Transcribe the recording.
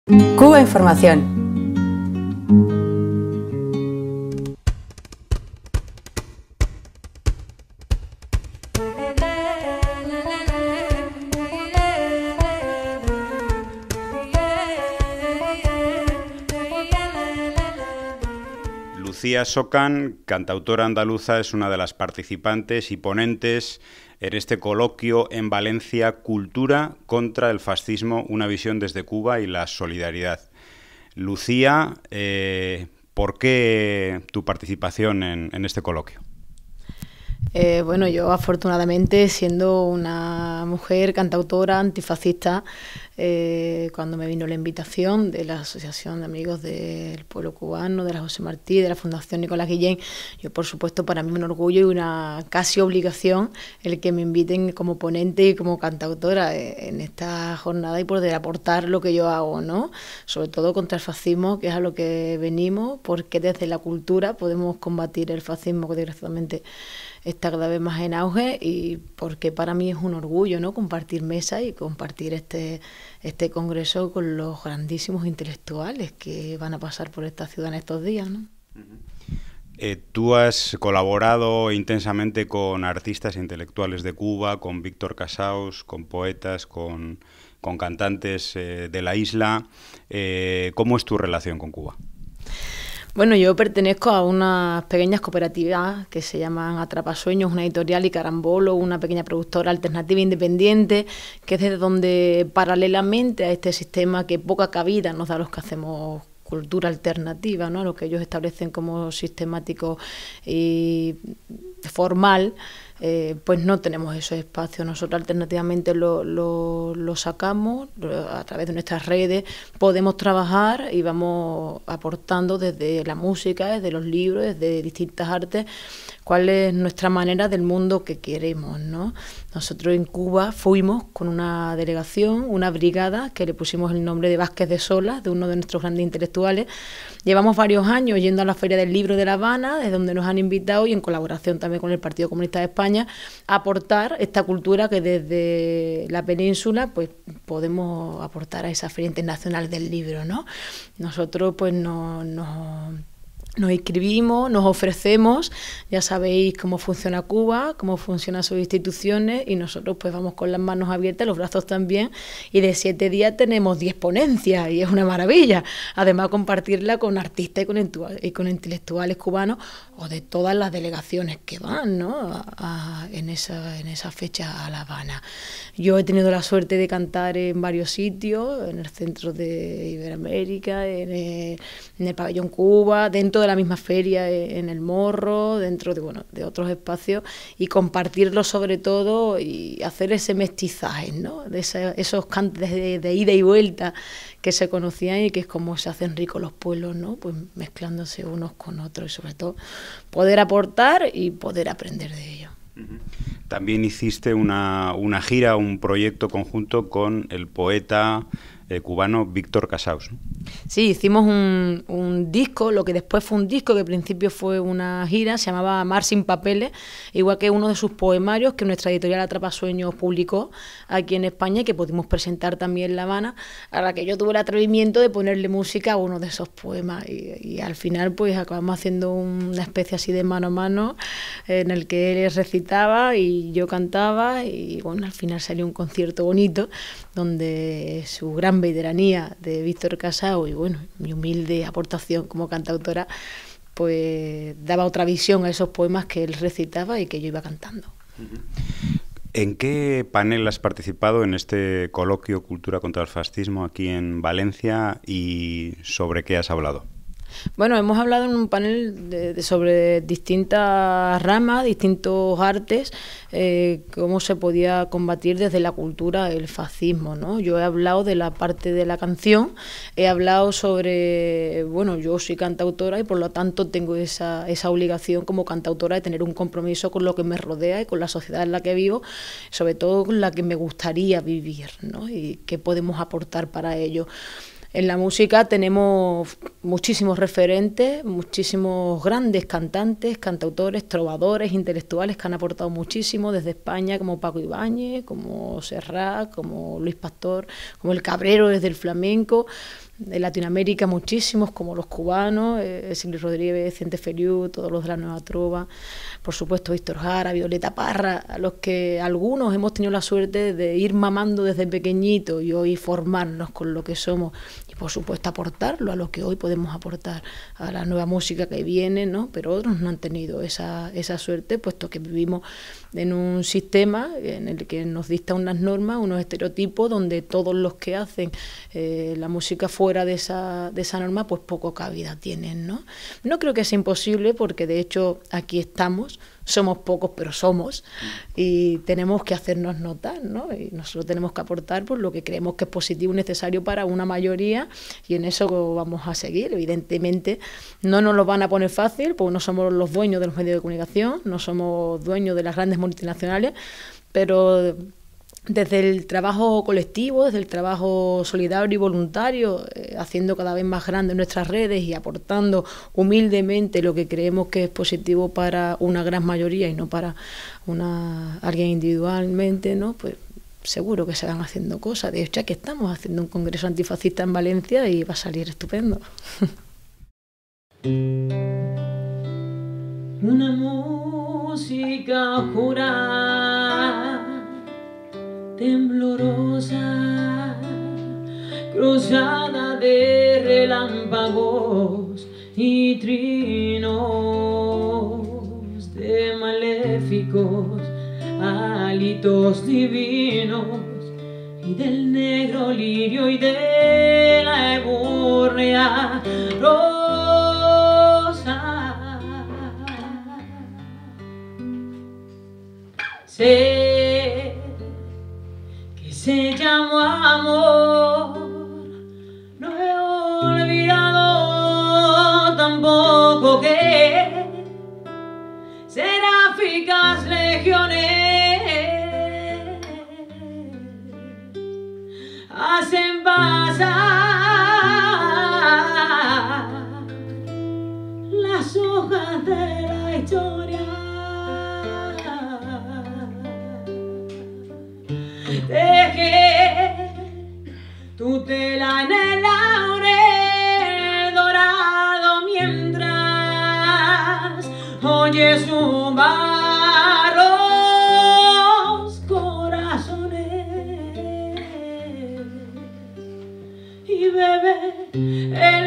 Cuba Información. Lucía Socan, cantautora andaluza, es una de las participantes y ponentes en este coloquio en Valencia, Cultura contra el fascismo, una visión desde Cuba y la solidaridad. Lucía, ¿por qué tu participación en este coloquio? Bueno, yo afortunadamente, siendo una mujer cantautora antifascista, cuando me vino la invitación de la Asociación de Amigos del Pueblo Cubano, de la José Martí, de la Fundación Nicolás Guillén, yo por supuesto para mí es un orgullo y una casi obligación el que me inviten como ponente y como cantautora en esta jornada y poder aportar lo que yo hago, ¿no? Sobre todo contra el fascismo, que es a lo que venimos, porque desde la cultura podemos combatir el fascismo que desgraciadamente está cada vez más en auge, y porque para mí es un orgullo, ¿no?, compartir mesa y compartir este congreso con los grandísimos intelectuales que van a pasar por esta ciudad en estos días, ¿no? Tú has colaborado intensamente con artistas e intelectuales de Cuba, con Víctor Casaus, con poetas, con cantantes de la isla. ¿Cómo es tu relación con Cuba? Bueno, yo pertenezco a unas pequeñas cooperativas que se llaman Atrapasueños, una editorial, y Carambolo, una pequeña productora alternativa independiente, que es desde donde, paralelamente a este sistema que poca cabida nos da a los que hacemos cultura alternativa, ¿no?, lo que ellos establecen como sistemático y formal, pues no tenemos esos espacios. Nosotros alternativamente lo sacamos a través de nuestras redes, podemos trabajar y vamos aportando desde la música, desde los libros, desde distintas artes, cuál es nuestra manera del mundo que queremos, ¿no? Nosotros en Cuba fuimos con una delegación, una brigada, que le pusimos el nombre de Vázquez de Sola, de uno de nuestros grandes intelectuales. Llevamos varios años yendo a la Feria del Libro de La Habana, desde donde nos han invitado, y en colaboración también con el Partido Comunista de España, a aportar esta cultura que desde la península pues podemos aportar a esa Feria Internacional del Libro, ¿no? Nosotros pues nos inscribimos, nos ofrecemos, ya sabéis cómo funciona Cuba, cómo funcionan sus instituciones, y nosotros pues vamos con las manos abiertas, los brazos también, y de 7 días tenemos 10 ponencias, y es una maravilla. Además, compartirla con artistas y con intelectuales cubanos, o de todas las delegaciones que van, ¿no?, en esa fecha a La Habana. Yo he tenido la suerte de cantar en varios sitios, en el centro de Iberoamérica, en el pabellón Cuba, dentro de la misma feria, en el Morro, dentro de otros espacios, y compartirlo sobre todo y hacer ese mestizaje, ¿no?, de esos cantes de ida y vuelta que se conocían, y que es como se hacen ricos los pueblos, ¿no?, pues mezclándose unos con otros, y sobre todo poder aportar y poder aprender de ello. También hiciste una gira, un proyecto conjunto con el poeta cubano Víctor Casaus, ¿no? Sí, hicimos un disco, lo que después fue un disco, que al principio fue una gira, se llamaba Mar sin papeles, igual que uno de sus poemarios que nuestra editorial Atrapasueños publicó aquí en España, y que pudimos presentar también en La Habana, a la que yo tuve el atrevimiento de ponerle música a uno de esos poemas, y al final pues acabamos haciendo una especie así de mano a mano, en el que él recitaba y yo cantaba, y bueno, al final salió un concierto bonito, donde su gran veteranía de Víctor Casaus y bueno, mi humilde aportación como cantautora, pues daba otra visión a esos poemas que él recitaba y que yo iba cantando. ¿En qué panel has participado en este coloquio Cultura contra el Fascismo aquí en Valencia, y sobre qué has hablado? Bueno, hemos hablado en un panel sobre distintas ramas, distintos artes, cómo se podía combatir desde la cultura el fascismo, ¿no? Yo he hablado de la parte de la canción, he hablado sobre, bueno, yo soy cantautora y por lo tanto tengo esa obligación como cantautora de tener un compromiso con lo que me rodea y con la sociedad en la que vivo, sobre todo con la que me gustaría vivir, ¿no?, y qué podemos aportar para ello. En la música tenemos muchísimos referentes, muchísimos grandes cantantes, cantautores, trovadores, intelectuales que han aportado muchísimo desde España, como Paco Ibáñez, como Serrat, como Luis Pastor, como el Cabrero desde el flamenco. de Latinoamérica muchísimos, como los cubanos, Silvio Rodríguez, Vicente Feliú, todos los de la Nueva Trova, por supuesto Víctor Jara, Violeta Parra, a los que algunos hemos tenido la suerte de ir mamando desde pequeñito y hoy formarnos con lo que somos y por supuesto aportarlo a lo que hoy podemos aportar a la nueva música que viene, ¿no? Pero otros no han tenido esa suerte, puesto que vivimos en un sistema en el que nos dicta unas normas, unos estereotipos, donde todos los que hacen la música fuera de esa norma, pues poco cabida tienen, ¿no? No creo que sea imposible, porque de hecho aquí estamos, somos pocos, pero somos, y tenemos que hacernos notar, ¿no? Y nosotros tenemos que aportar por lo que creemos que es positivo y necesario para una mayoría, y en eso vamos a seguir. Evidentemente no nos lo van a poner fácil, porque no somos los dueños de los medios de comunicación, no somos dueños de las grandes multinacionales, pero desde el trabajo colectivo, desde el trabajo solidario y voluntario, haciendo cada vez más grandes nuestras redes y aportando humildemente lo que creemos que es positivo para una gran mayoría y no para alguien individualmente, ¿no? Pues seguro que se van haciendo cosas. De hecho, aquí estamos haciendo un congreso antifascista en Valencia y va a salir estupendo. Una música oscura, temblorosa, cruzada de relámpagos y trinos, de maléficos halitos divinos, y del negro lirio y de la ebúrrea rosa. Sé que se llamó amor, no he olvidado tampoco que seráficas legiones hacen pasar las hojas de la historia. Dejé tu tela en el laurel dorado mientras oyes zumbarlos corazones y bebe el